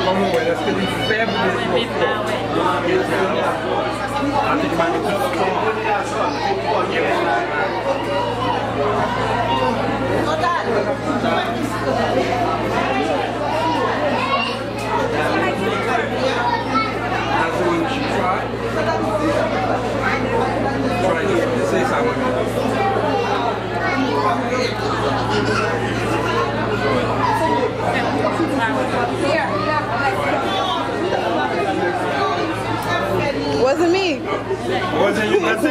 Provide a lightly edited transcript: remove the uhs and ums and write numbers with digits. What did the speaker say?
Vamos ver, acho que ele ferve desse Acho que vai me Try this. Say something. Wasn't me. Wasn't you? That's